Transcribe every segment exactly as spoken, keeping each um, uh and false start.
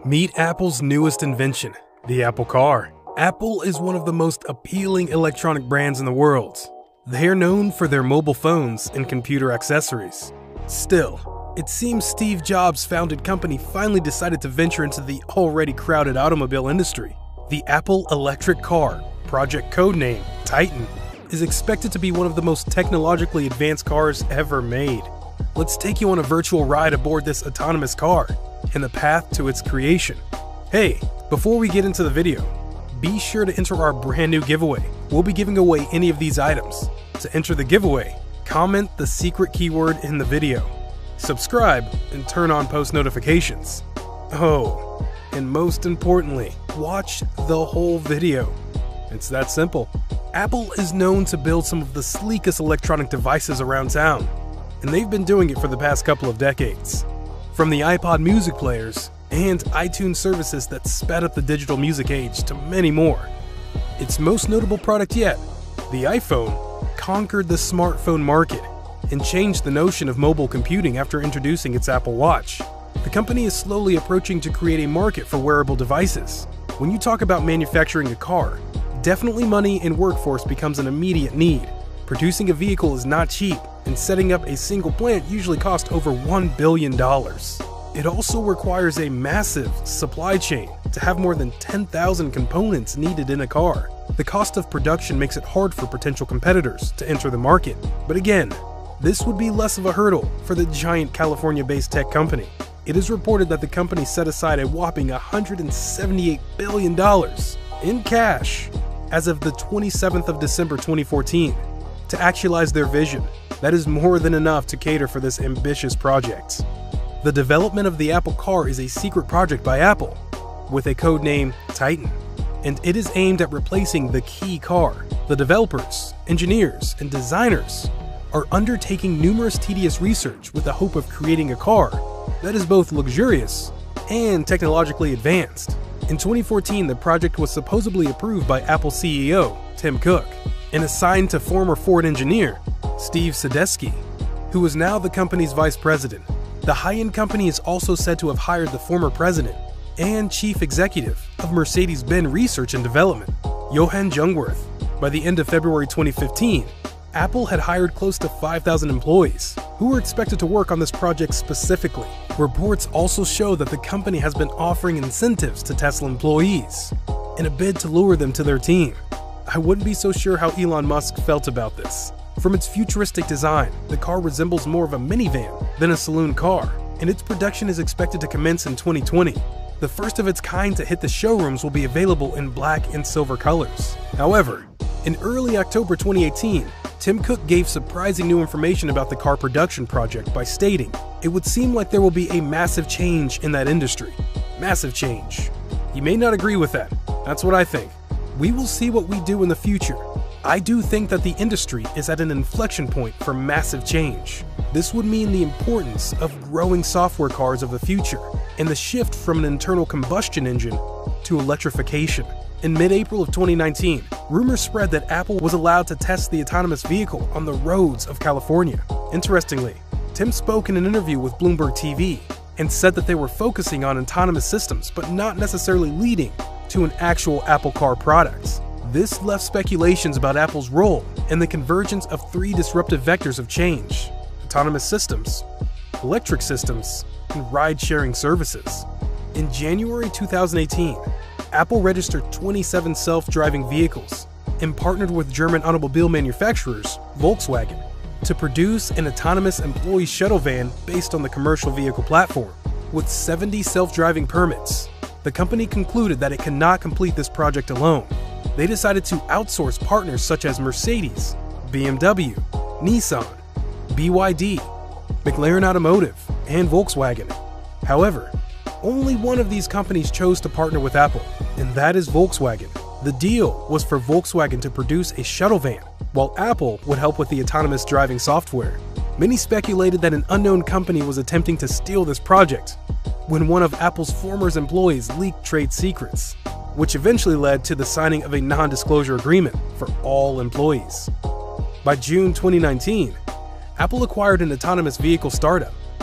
Meet Apple's newest invention, the Apple Car. Apple is one of the most appealing electronic brands in the world. They are known for their mobile phones and computer accessories. Still, it seems Steve Jobs' founded company finally decided to venture into the already crowded automobile industry. The Apple electric car, project codename Titan, is expected to be one of the most technologically advanced cars ever made. Let's take you on a virtual ride aboard this autonomous car and the path to its creation. Hey, before we get into the video, be sure to enter our brand new giveaway. We'll be giving away any of these items. To enter the giveaway, comment the secret keyword in the video, subscribe, and turn on post notifications. Oh, and most importantly, watch the whole video. It's that simple. Apple is known to build some of the sleekest electronic devices around town, and they've been doing it for the past couple of decades. From the iPod music players and iTunes services that sped up the digital music age to many more. Its most notable product yet, the iPhone, conquered the smartphone market and changed the notion of mobile computing after introducing its Apple Watch. The company is slowly approaching to create a market for wearable devices. When you talk about manufacturing a car, definitely money and workforce becomes an immediate need. Producing a vehicle is not cheap, and setting up a single plant usually costs over one billion dollars. It also requires a massive supply chain to have more than ten thousand components needed in a car. The cost of production makes it hard for potential competitors to enter the market. But again, this would be less of a hurdle for the giant California-based tech company. It is reported that the company set aside a whopping one hundred seventy-eight billion dollars in cash as of the twenty-seventh of December twenty fourteen to actualize their vision. That is more than enough to cater for this ambitious project. The development of the Apple Car is a secret project by Apple, with a code name Titan, and it is aimed at replacing the key car. The developers, engineers, and designers are undertaking numerous tedious research with the hope of creating a car that is both luxurious and technologically advanced. In twenty fourteen, the project was supposedly approved by Apple C E O Tim Cook and assigned to former Ford engineer Steve Sadecki, who is now the company's vice president. The high-end company is also said to have hired the former president and chief executive of Mercedes-Benz Research and Development, Johan Jungwirth. By the end of February twenty fifteen, Apple had hired close to five thousand employees who were expected to work on this project specifically. Reports also show that the company has been offering incentives to Tesla employees in a bid to lure them to their team. I wouldn't be so sure how Elon Musk felt about this. From its futuristic design, the car resembles more of a minivan than a saloon car, and its production is expected to commence in twenty twenty. The first of its kind to hit the showrooms will be available in black and silver colors. However, in early October twenty eighteen, Tim Cook gave surprising new information about the car production project by stating, "It would seem like there will be a massive change in that industry." Massive change. You may not agree with that. That's what I think. We will see what we do in the future. I do think that the industry is at an inflection point for massive change. This would mean the importance of growing software cars of the future and the shift from an internal combustion engine to electrification. In mid-April of twenty nineteen, rumors spread that Apple was allowed to test the autonomous vehicle on the roads of California. Interestingly, Tim spoke in an interview with Bloomberg T V and said that they were focusing on autonomous systems but not necessarily leading to an actual Apple Car product. This left speculations about Apple's role in the convergence of three disruptive vectors of change: autonomous systems, electric systems, and ride-sharing services. In January two thousand eighteen, Apple registered twenty-seven self-driving vehicles and partnered with German automobile manufacturers Volkswagen to produce an autonomous employee shuttle van based on the commercial vehicle platform. With seventy self-driving permits, the company concluded that it cannot complete this project alone. They decided to outsource partners such as Mercedes, B M W, Nissan, B Y D, McLaren Automotive, and Volkswagen. However, only one of these companies chose to partner with Apple, and that is Volkswagen. The deal was for Volkswagen to produce a shuttle van, while Apple would help with the autonomous driving software. Many speculated that an unknown company was attempting to steal this project, when one of Apple's former employees leaked trade secrets, which eventually led to the signing of a non-disclosure agreement for all employees. By June twenty nineteen, Apple acquired an autonomous vehicle startup,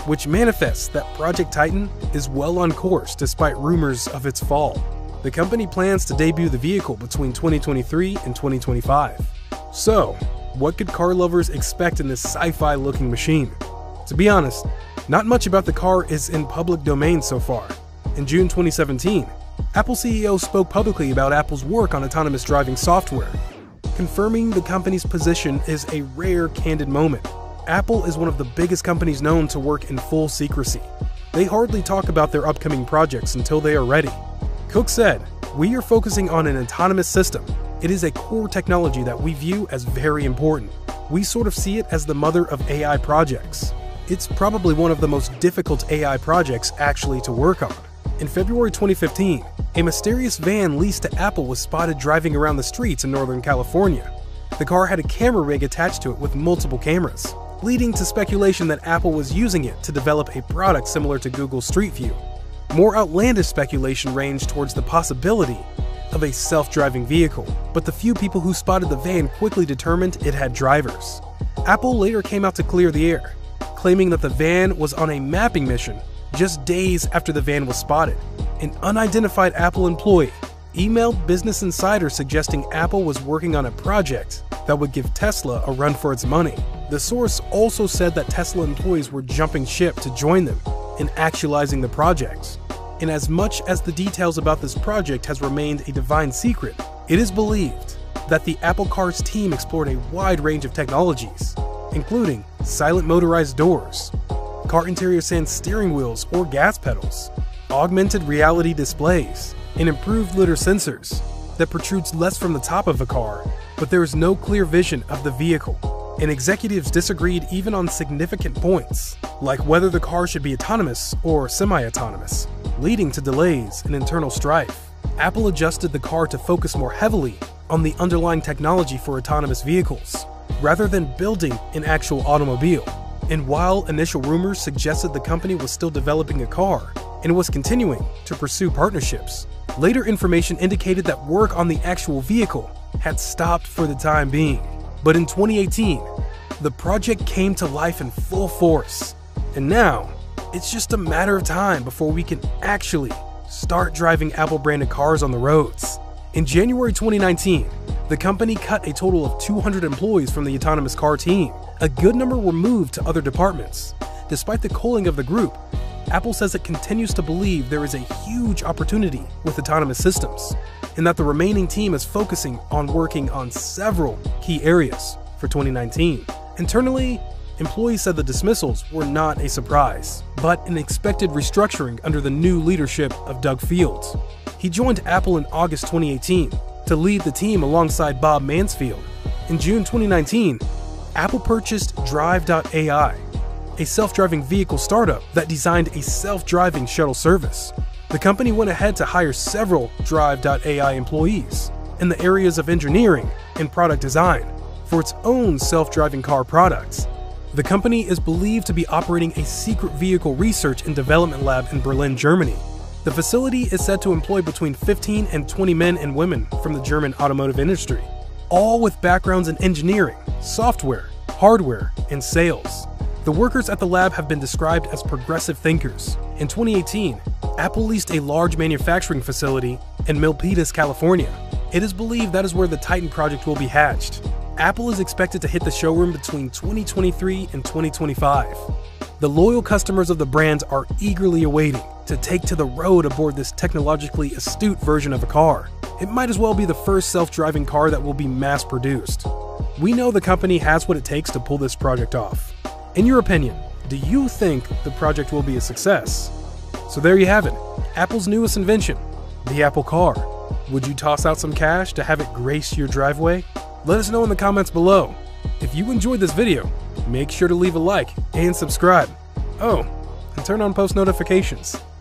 which manifests that Project Titan is well on course despite rumors of its fall. The company plans to debut the vehicle between twenty twenty-three and twenty twenty-five. So, what could car lovers expect in this sci-fi looking machine? To be honest, not much about the car is in public domain so far. In June twenty seventeen, Apple C E O spoke publicly about Apple's work on autonomous driving software. Confirming the company's position is a rare, candid moment. Apple is one of the biggest companies known to work in full secrecy. They hardly talk about their upcoming projects until they are ready. Cook said, "We are focusing on an autonomous system. It is a core technology that we view as very important. We sort of see it as the mother of A I projects. It's probably one of the most difficult A I projects actually to work on." In February twenty fifteen, a mysterious van leased to Apple was spotted driving around the streets in Northern California. The car had a camera rig attached to it with multiple cameras, leading to speculation that Apple was using it to develop a product similar to Google Street View. More outlandish speculation ranged towards the possibility of a self-driving vehicle, but the few people who spotted the van quickly determined it had drivers. Apple later came out to clear the air, claiming that the van was on a mapping mission just days after the van was spotted. An unidentified Apple employee emailed Business Insider suggesting Apple was working on a project that would give Tesla a run for its money. The source also said that Tesla employees were jumping ship to join them in actualizing the project. And as much as the details about this project has remained a divine secret, it is believed that the Apple Cars team explored a wide range of technologies, including silent motorized doors, car interior sans steering wheels or gas pedals, augmented reality displays, and improved lidar sensors that protrudes less from the top of the car, but there is no clear vision of the vehicle. And executives disagreed even on significant points, like whether the car should be autonomous or semi-autonomous, leading to delays and internal strife. Apple adjusted the car to focus more heavily on the underlying technology for autonomous vehicles, rather than building an actual automobile. And while initial rumors suggested the company was still developing a car and was continuing to pursue partnerships, later information indicated that work on the actual vehicle had stopped for the time being. But in twenty eighteen, the project came to life in full force, and now it's just a matter of time before we can actually start driving Apple-branded cars on the roads. In January twenty nineteen, the company cut a total of two hundred employees from the autonomous car team. A good number were moved to other departments. Despite the culling of the group, Apple says it continues to believe there is a huge opportunity with autonomous systems, and that the remaining team is focusing on working on several key areas for twenty nineteen. Internally, employees said the dismissals were not a surprise, but an expected restructuring under the new leadership of Doug Fields. He joined Apple in August twenty eighteen to lead the team alongside Bob Mansfield. In June twenty nineteen, Apple purchased Drive dot A I, a self-driving vehicle startup that designed a self-driving shuttle service. The company went ahead to hire several Drive dot A I employees in the areas of engineering and product design for its own self-driving car products. The company is believed to be operating a secret vehicle research and development lab in Berlin, Germany. The facility is said to employ between fifteen and twenty men and women from the German automotive industry, all with backgrounds in engineering, software, hardware, and sales. The workers at the lab have been described as progressive thinkers. In twenty eighteen, Apple leased a large manufacturing facility in Milpitas, California. It is believed that is where the Titan project will be hatched. Apple is expected to hit the showroom between twenty twenty-three and twenty twenty-five. The loyal customers of the brand are eagerly awaiting to take to the road aboard this technologically astute version of a car. It might as well be the first self-driving car that will be mass-produced. We know the company has what it takes to pull this project off. In your opinion, do you think the project will be a success? So there you have it, Apple's newest invention, the Apple Car. Would you toss out some cash to have it grace your driveway? Let us know in the comments below. If you enjoyed this video, make sure to leave a like and subscribe. Oh, and turn on post notifications.